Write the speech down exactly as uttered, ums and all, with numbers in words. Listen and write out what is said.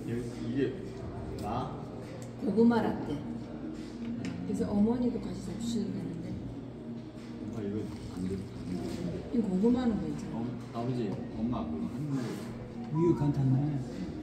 이게 나? 고구마 라떼. 그래서 어머니도 같이 잡수셔도 되는데. 아 이거 안 돼. 이 고구마는 괜찮아. 어, 아버지, 엄마 그거 한 번. 우유 간단해.